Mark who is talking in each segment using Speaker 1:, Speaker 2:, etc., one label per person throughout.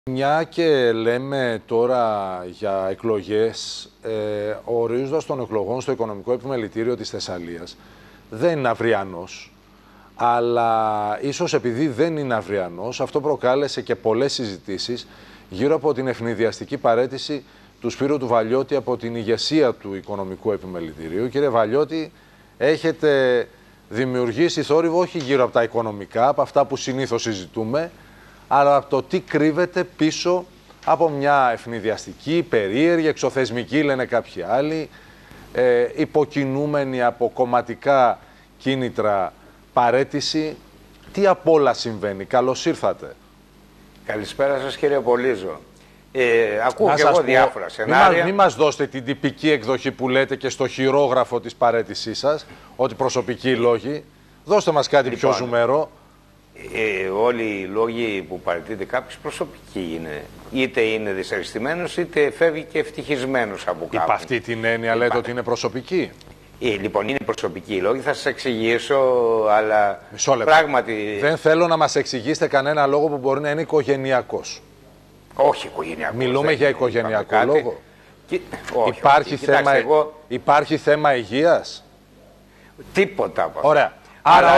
Speaker 1: Μια και λέμε τώρα για εκλογές, ο ορίζοντας των εκλογών στο Οικονομικό Επιμελητήριο της Θεσσαλίας δεν είναι αυριανός, αλλά ίσως επειδή δεν είναι αυριανός, αυτό προκάλεσε και πολλές συζητήσεις γύρω από την ευνηδιαστική παραίτηση του Σπύρου του Βαλιώτη από την ηγεσία του Οικονομικού Επιμελητηρίου. Κύριε Βαλιώτη, έχετε δημιουργήσει θόρυβο όχι γύρω από τα οικονομικά, από αυτά που συνήθως συζητούμε, αλλά από το τι κρύβεται πίσω από μια ευνηδιαστική, περίεργη, εξωθεσμική λένε κάποιοι άλλοι, υποκινούμενη από κομματικά κίνητρα παραίτηση. Τι απ' όλα συμβαίνει? Καλώς ήρθατε.
Speaker 2: Καλησπέρα σας κύριε Πολύζο. Ακούω και εγώ διάφορα σενάρια.
Speaker 1: Μην μας δώσετε την τυπική εκδοχή που λέτε και στο χειρόγραφο της παραίτησής σας, ότι προσωπικοί λόγοι. Δώστε μας κάτι πιο ζουμερό.
Speaker 2: Όλοι οι λόγοι που παραιτείται κάποιος προσωπικοί είναι. Είτε είναι δυσαρεστημένος, είτε φεύγει και ευτυχισμένος από κάπου.
Speaker 1: Υπ' αυτή την έννοια λέτε ότι είναι προσωπικοί.
Speaker 2: Λοιπόν, είναι προσωπικοί οι λόγοι, θα σας εξηγήσω, αλλά
Speaker 1: μισό λεπτό.
Speaker 2: Πράγματι...
Speaker 1: Δεν θέλω να μας εξηγήσετε κανένα λόγο που μπορεί να είναι οικογενειακός.
Speaker 2: Όχι οικογενειακός.
Speaker 1: Μιλούμε για οικογενειακό λόγο.
Speaker 2: Όχι,
Speaker 1: υπάρχει θέμα υγείας.
Speaker 2: Τίποτα από αυτό.
Speaker 1: Ωραία. Άρα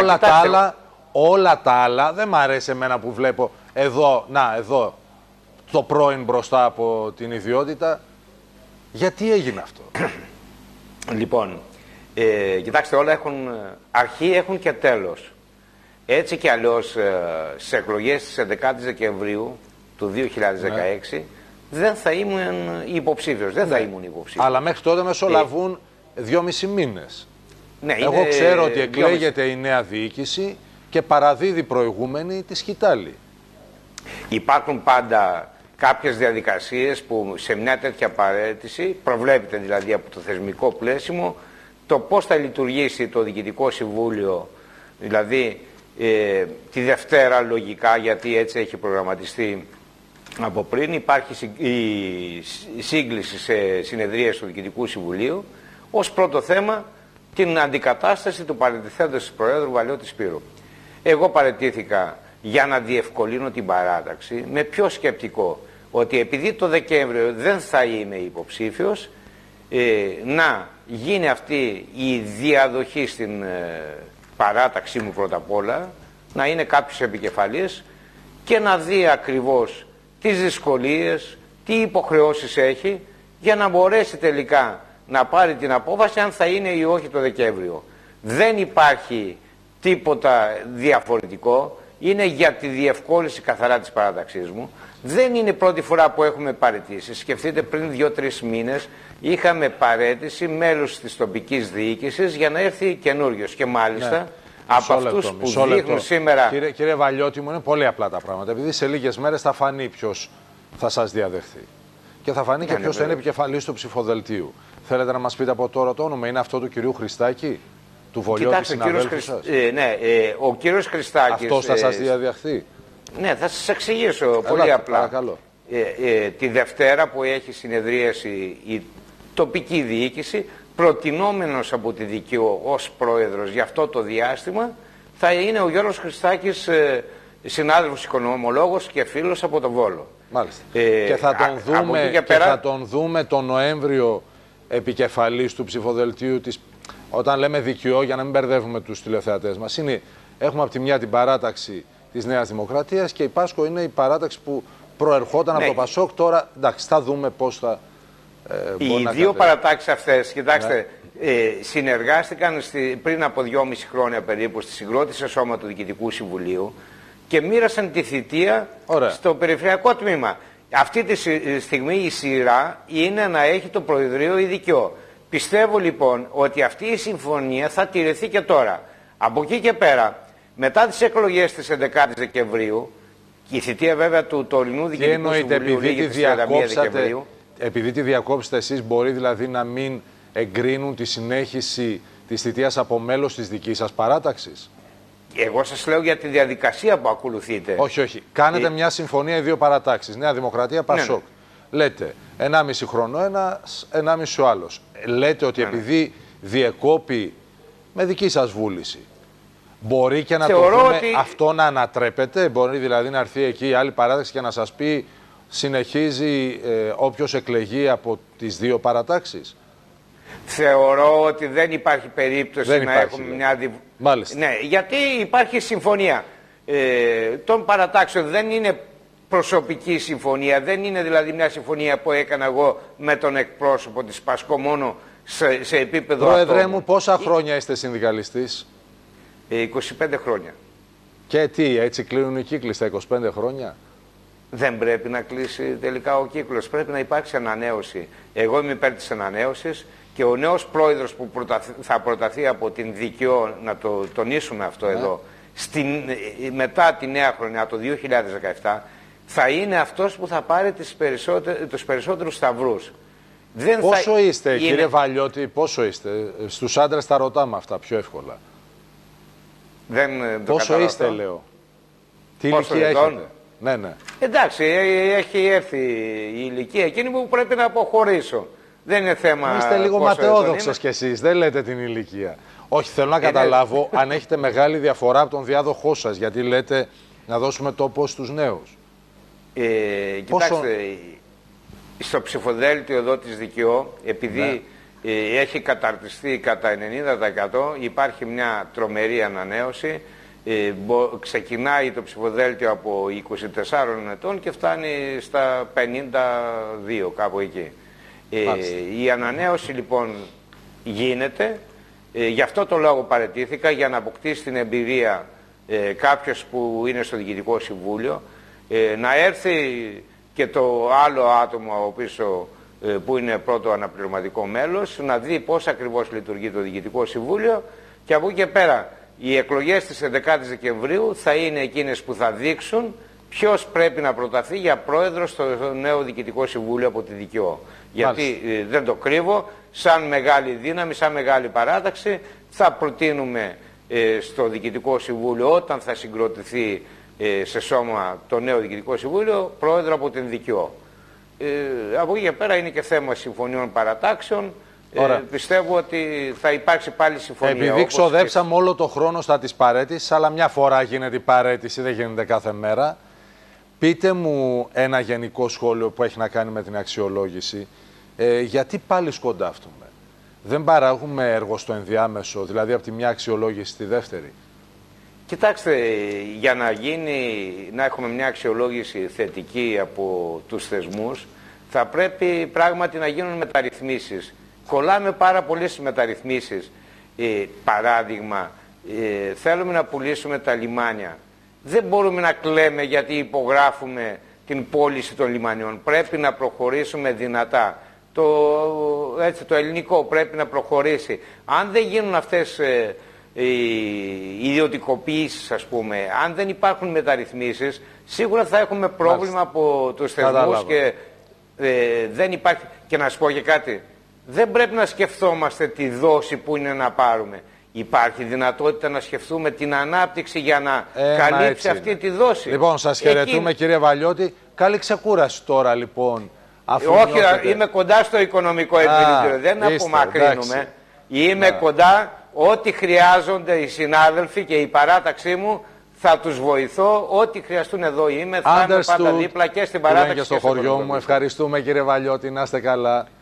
Speaker 1: όλα τα άλλα δεν μ' αρέσει εμένα που βλέπω εδώ, εδώ, το πρώην μπροστά από την ιδιότητα. Γιατί έγινε αυτό?
Speaker 2: Λοιπόν, κοιτάξτε, όλα έχουν αρχή, έχουν και τέλος. Έτσι κι αλλιώς στις εκλογές της 11ης Δεκεμβρίου του 2016 δεν θα ήμουν υποψήφιος. Δεν θα ήμουν υποψήφιος.
Speaker 1: Αλλά μέχρι τότε μεσολαβούν 2,5 μήνες. Ναι, εγώ ξέρω ότι εκλέγεται η νέα διοίκηση και παραδίδει προηγούμενη τη σκητάλη.
Speaker 2: Υπάρχουν πάντα κάποιες διαδικασίες που σε μια τέτοια παραίτηση προβλέπεται δηλαδή από το θεσμικό πλαίσιο το πώς θα λειτουργήσει το Διοικητικό Συμβούλιο, δηλαδή τη Δευτέρα λογικά, γιατί έτσι έχει προγραμματιστεί από πριν. Υπάρχει η σύγκληση σε συνεδρίες του Διοικητικού Συμβουλίου ως πρώτο θέμα την αντικατάσταση του παραιτηθέντος της Προέδρου Βαλιώτη Σπύρου. Εγώ παραιτήθηκα για να διευκολύνω την παράταξη με πιο σκεπτικό ότι επειδή το Δεκέμβριο δεν θα είμαι υποψήφιος, να γίνει αυτή η διαδοχή στην παράταξή μου πρώτα απ' όλα, να είναι κάποιος επικεφαλής και να δει ακριβώς τις δυσκολίες, τι υποχρεώσεις έχει για να μπορέσει τελικά να πάρει την απόφαση αν θα είναι ή όχι το Δεκέμβριο. Δεν υπάρχει τίποτα διαφορετικό, είναι για τη διευκόλυνση καθαρά της παράταξής μου. Δεν είναι πρώτη φορά που έχουμε παραιτήσει. Σκεφτείτε, πριν 2-3 μήνες είχαμε παραίτηση μέλους της τοπικής διοίκησης για να έρθει καινούριος. Και μάλιστα από αυτούς που δείχνουν σήμερα...
Speaker 1: Κύριε Βαλιώτη μου, είναι πολύ απλά τα πράγματα. Επειδή σε λίγες μέρες θα φανεί ποιος θα σας διαδεχθεί. Και θα φανεί και ποιος θα είναι επικεφαλής του ψηφοδελτίου. Θέλετε να μας πείτε από τώρα το όνομα? Είναι αυτό του κυρίου Χριστάκη, του Βολιώτη συναδέλφου σας?
Speaker 2: Ο κύριος Χριστάκης...
Speaker 1: Αυτός θα σας διαδεχθεί?
Speaker 2: Ναι, θα σας εξηγήσω πολύ απλά.
Speaker 1: Παρακαλώ.
Speaker 2: Τη Δευτέρα που έχει συνεδρίαση η τοπική διοίκηση, προτινόμενος από τη ΔΚΟ ως πρόεδρος για αυτό το διάστημα, θα είναι ο Γιώργος Χριστάκης, συνάδελφος οικονομολόγος και φίλος από τον Βόλο.
Speaker 1: Μάλιστα. Και θα τον δούμε τον Νοέμβριο επικεφαλής του ψηφοδελτίου της... Όταν λέμε ΔΚΟ, για να μην μπερδεύουμε τους τηλεθεατές μας, έχουμε από τη μια την παράταξη της Νέας Δημοκρατίας και η Πάσχο είναι η παράταξη που προερχόταν από το Πασόκ. Τώρα, εντάξει, θα δούμε πώς θα
Speaker 2: οι δύο παρατάξεις αυτές, κοιτάξτε, συνεργάστηκαν πριν από 2,5 χρόνια περίπου στη συγκρότηση σώμα του Διοικητικού Συμβουλίου και μοίρασαν τη θητεία στο περιφερειακό τμήμα. Αυτή τη στιγμή η σειρά είναι να έχει το Προεδρείο η ΔΚΟ. Πιστεύω λοιπόν ότι αυτή η συμφωνία θα τηρηθεί και τώρα. Από εκεί και πέρα, μετά τις εκλογές της 11ης Δεκεμβρίου, η θητεία βέβαια του τωρινού Διοικητικού Συμβουλίου λήγει στις 31 Δεκεμβρίου.
Speaker 1: Επειδή τη διακόψετε εσείς, μπορεί δηλαδή να μην εγκρίνουν τη συνέχιση της θητείας από μέλος της δικής σας παράταξης?
Speaker 2: Εγώ σας λέω για τη διαδικασία που ακολουθείτε.
Speaker 1: Όχι. Κάνετε μια συμφωνία οι δύο παρατάξεις. Νέα Δημοκρατία, Πασόκ. Λέτε 1,5 χρόνο ένας, 1,5 ο άλλος. Λέτε ότι επειδή διεκόπη με δική σας βούληση, μπορεί και να το δούμε αυτό να ανατρέπεται? Μπορεί δηλαδή να έρθει εκεί η άλλη παράταξη και να σας πει συνεχίζει όποιος εκλεγεί από τις δύο παρατάξεις.
Speaker 2: Θεωρώ ότι δεν υπάρχει περίπτωση να έχουμε μια...
Speaker 1: Μάλιστα.
Speaker 2: Ναι, γιατί υπάρχει συμφωνία των παρατάξεων, δεν είναι προσωπική συμφωνία, δεν είναι δηλαδή μια συμφωνία που έκανα εγώ με τον εκπρόσωπο της Πασκό μόνο σε επίπεδο...
Speaker 1: Πρόεδρε μου, πόσα χρόνια είστε συνδικαλιστής?
Speaker 2: 25 χρόνια.
Speaker 1: Και τι, έτσι κλείνουν οι κύκλοι στα 25 χρόνια?
Speaker 2: Δεν πρέπει να κλείσει τελικά ο κύκλος, πρέπει να υπάρξει ανανέωση. Εγώ είμαι υπέρ της ανανέωσης και ο νέος πρόεδρος που θα προταθεί από την ΔΚΟ, να το τονίσουμε αυτό εδώ, μετά τη νέα χρονιά, το 2017, θα είναι αυτός που θα πάρει τους περισσότερους σταυρούς.
Speaker 1: Πόσο είστε, κύριε Βαλιώτη, πόσο είστε? Στους άντρες τα ρωτάμε αυτά πιο εύκολα. Πόσο είστε, λέω? Τι ηλικία έχετε? Ναι, ναι.
Speaker 2: Εντάξει, έχει έρθει η ηλικία εκείνη που πρέπει να αποχωρήσω. Δεν είναι θέμα.
Speaker 1: Είστε λίγο ματαιόδοξος κι εσείς, δεν λέτε την ηλικία. Όχι, θέλω να καταλάβω αν έχετε μεγάλη διαφορά από τον διάδοχό σας, γιατί λέτε να δώσουμε τόπο στους νέους.
Speaker 2: Κοιτάξτε, στο ψηφοδέλτιο εδώ της ΔΚΟ, επειδή έχει καταρτιστεί κατά 90%, υπάρχει μια τρομερή ανανέωση. Ξεκινάει το ψηφοδέλτιο από 24 ετών και φτάνει στα 52, κάπου εκεί. Η ανανέωση λοιπόν γίνεται, γι' αυτό το λόγο παραιτήθηκα, για να αποκτήσει την εμπειρία κάποιος που είναι στο Διοικητικό Συμβούλιο, να έρθει και το άλλο άτομο από πίσω που είναι πρώτο αναπληρωματικό μέλος, να δει πώς ακριβώς λειτουργεί το Διοικητικό Συμβούλιο, και από εκεί και πέρα οι εκλογές της 11ης Δεκεμβρίου θα είναι εκείνες που θα δείξουν ποιος πρέπει να προταθεί για πρόεδρο στο νέο Διοικητικό Συμβούλιο από τη ΔΚΟ. Γιατί δεν το κρύβω, σαν μεγάλη δύναμη, σαν μεγάλη παράταξη, θα προτείνουμε στο Διοικητικό Συμβούλιο, όταν θα συγκροτηθεί σε σώμα το νέο Διοικητικό Συμβούλιο, πρόεδρο από την ΔΚΟ. Από εκεί και πέρα είναι και θέμα συμφωνιών παρατάξεων. Πιστεύω ότι θα υπάρξει πάλι συμφωνία.
Speaker 1: Επειδή ξοδέψαμε όλο το χρόνο στα της παραίτησης, αλλά μια φορά γίνεται η παραίτηση, δεν γίνεται κάθε μέρα. Πείτε μου ένα γενικό σχόλιο που έχει να κάνει με την αξιολόγηση. Γιατί πάλι σκοντάφτουμε? Δεν παράγουμε έργο στο ενδιάμεσο, δηλαδή από τη μια αξιολόγηση στη δεύτερη?
Speaker 2: Κοιτάξτε, για να έχουμε μια αξιολόγηση θετική από τους θεσμούς, θα πρέπει πράγματι να γίνουν μεταρρυθμίσεις. Κολλάμε πάρα πολύ στις μεταρρυθμίσεις. Παράδειγμα, θέλουμε να πουλήσουμε τα λιμάνια. Δεν μπορούμε να κλαίμε γιατί υπογράφουμε την πώληση των λιμανιών. Πρέπει να προχωρήσουμε δυνατά. Το ελληνικό πρέπει να προχωρήσει. Αν δεν γίνουν αυτές οι ιδιωτικοποιήσεις, ας πούμε, αν δεν υπάρχουν μεταρρυθμίσεις, σίγουρα θα έχουμε πρόβλημα από τους θεσμούς και δεν υπάρχει. Και να σου πω και κάτι. Δεν πρέπει να σκεφτόμαστε τη δόση που είναι να πάρουμε. Υπάρχει δυνατότητα να σκεφτούμε την ανάπτυξη για να καλύψει αυτή τη δόση.
Speaker 1: Λοιπόν, σας χαιρετούμε, κύριε Βαλιώτη. Καλή ξεκούραση τώρα, λοιπόν.
Speaker 2: Όχι, είμαι κοντά στο οικονομικό επιμελητήριο. Δεν απομακρύνουμε. Είμαι κοντά. Ό,τι χρειάζονται οι συνάδελφοι και η παράταξή μου, θα τους βοηθώ. Ό,τι χρειαστούν εδώ είμαι. Θα είμαι πάντα δίπλα και στην παράταξη
Speaker 1: και στο χωριό μου. Ευχαριστούμε, κύριε Βαλιώτη. Να είστε καλά.